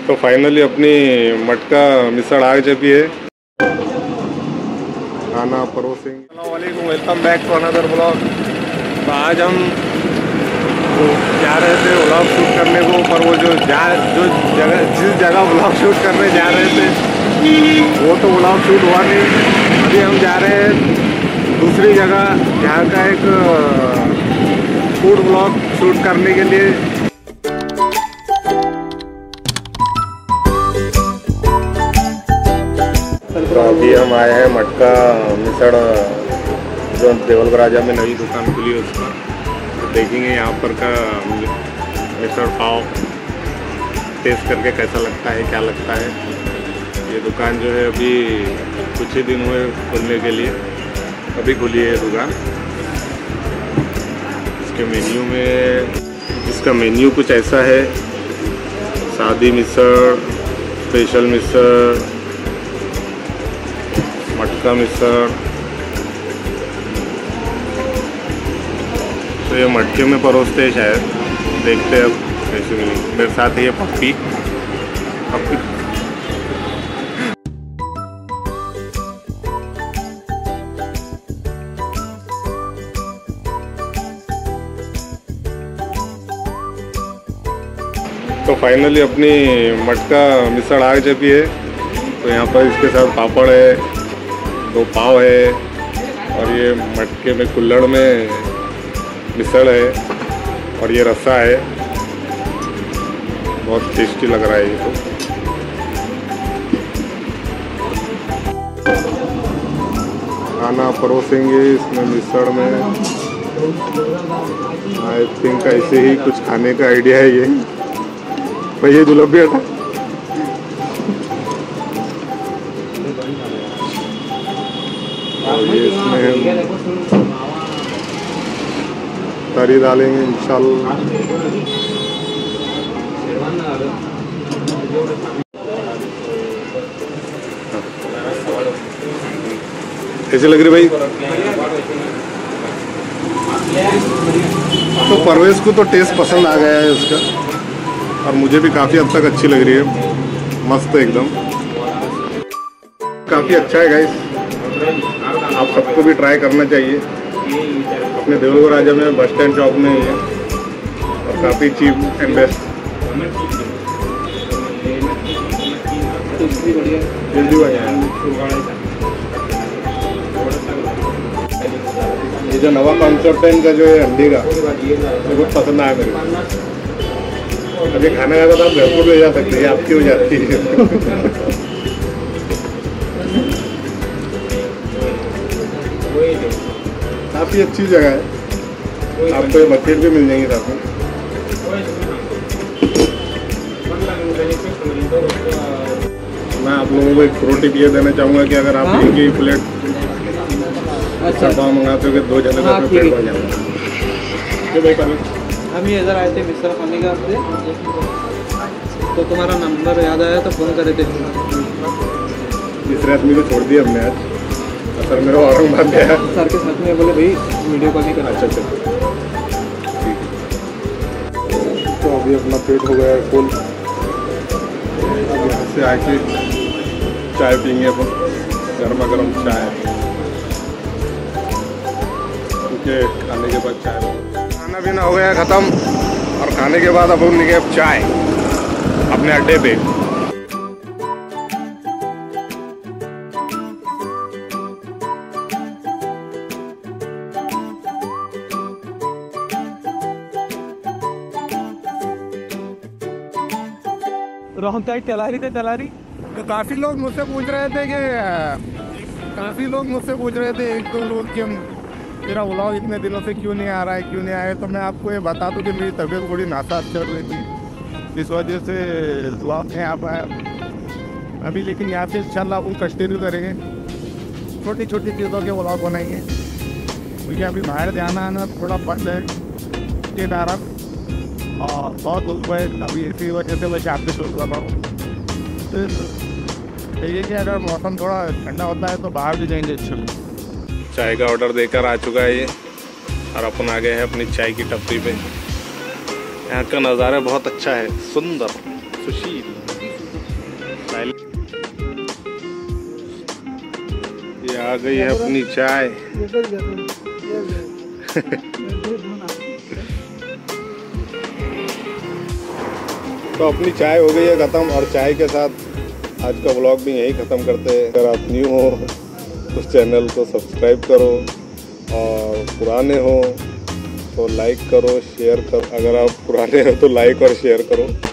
तो फाइनली अपनी मटका मिसळ आ चुकी है। खाना परोसेंगे। Welcome back to another blog. तो आज हम जा रहे थे व्लॉग शूट करने को, पर वो जिस जगह व्लॉग शूट करने जा रहे थे वो तो व्लॉग शूट हुआ नहीं। अभी हम जा रहे हैं दूसरी जगह जहाँ का एक फूड व्लॉग शूट करने के लिए। तो अभी हम आए हैं मटका मिसळ जो देवल राजा में नई दुकान खुली है उसका। तो देखेंगे यहाँ पर का मिसळ पाव टेस्ट करके कैसा लगता है, क्या लगता है। ये दुकान जो है अभी कुछ ही दिन हुए खुलने के लिए, अभी खुली है दुकान। इसका मेन्यू कुछ ऐसा है: सादी मिसळ, स्पेशल मिसळ, मटका मिसळ। तो ये मटके में परोसते हैं शायद, देखते हैं अब कैसे मिलेंगे। मेरे साथ है ये पप्पी। तो फाइनली अपनी मटका मिसळ आ चुकी है। तो यहाँ पर इसके साथ पापड़ है, 2 पाव है, और ये मटके में कुल्हड़ में मिसळ है, और ये रसा है। बहुत टेस्टी लग रहा है ये तो। खाना परोसेंगे इसमें मिसळ में। आई थिंक ऐसे ही कुछ खाने का आइडिया है ये। भैया जुलब भी हटा। और ये इसमें तरी डालेंगे इंशाल्लाह। कैसे लग रही भाई? तो परवेज को तो टेस्ट पसंद आ गया है इसका, और मुझे भी काफ़ी हद तक अच्छी लग रही है। मस्त एकदम, काफ़ी अच्छा है गाइस। आप सबको भी ट्राई करना चाहिए। अपने देवल राजा में बस स्टैंड चौक में ही है, और काफ़ी चीप एंड बेस्ट। जल्दी आया ये जो नवा कॉन्सेप्ट है इनका, जो है अंडे का, मुझे बहुत पसंद आया मेरे को। अभी खाना खाकर तो आप घर को ले जा सकते हैं, आपकी हो जाती है। काफ़ी अच्छी जगह है, आपको ये बकेट भी मिल जाएंगे साथ में। मैं आप लोगों को एक प्रो टिप ये देना चाहूँगा कि अगर आप एक ही प्लेट अच्छा पाव मंगाते हो कि 2 जने का पेट भर जाएगा। हम ही इधर आए थे मिसळ खाने का आपसे, तो तुम्हारा नंबर याद आया तो फ़ोन करे थे। तीसरे आदमी को छोड़ दिया हमने आज। सर मेरा औरंगाबाद गया सर के साथ में, बोले भाई वीडियो कॉल नहीं करना। अच्छा ठीक है। तो अभी अपना पेट हो गया है फुल। अब यहाँ से आके चाय पीएंगे अपन, गर्मा गर्म चाय, क्योंकि खाने के बाद चाय। खाना पीना हो गया ख़त्म, और खाने के बाद अपन लेंगे अब चाय अपने अड्डे पे। रोहन तलारी थे तलारी। तो काफ़ी लोग मुझसे पूछ रहे थे एक दो लोग कि हम मेरा व्लॉग इतने दिनों से क्यों नहीं आ रहा है, क्यों नहीं आया। तो मैं आपको ये बता दूं कि मेरी तबीयत थोड़ी नासाज चल रही थी, इस वजह से व्लॉग नहीं आ पाया अभी। लेकिन यहाँ से इंशाल्लाह अपन कंटिन्यू करेंगे, छोटी छोटी चीज़ों के व्लॉग बनाएंगे, क्योंकि अभी बाहर जाना आना थोड़ा बंद है के कारण, और बहुत धूप है अभी, इसी वजह से मैं शाम से शूट कर रहा हूँ। तो ये कि अगर मौसम थोड़ा ठंडा होता है तो बाहर भी जाएंगे। चाय का ऑर्डर देकर आ चुका है ये, और अपन आ गए हैं अपनी चाय की टपरी पे। यहाँ का नज़ारा बहुत अच्छा है, सुंदर, सुशील। आ गई है अपनी चाय। तो अपनी चाय हो गई है ख़त्म, और चाय के साथ आज का व्लॉग भी यहीं ख़त्म करते हैं। अगर आप न्यू हो तो चैनल को सब्सक्राइब करो, और पुराने हो तो लाइक करो, शेयर करो। अगर आप पुराने हो तो लाइक और शेयर करो।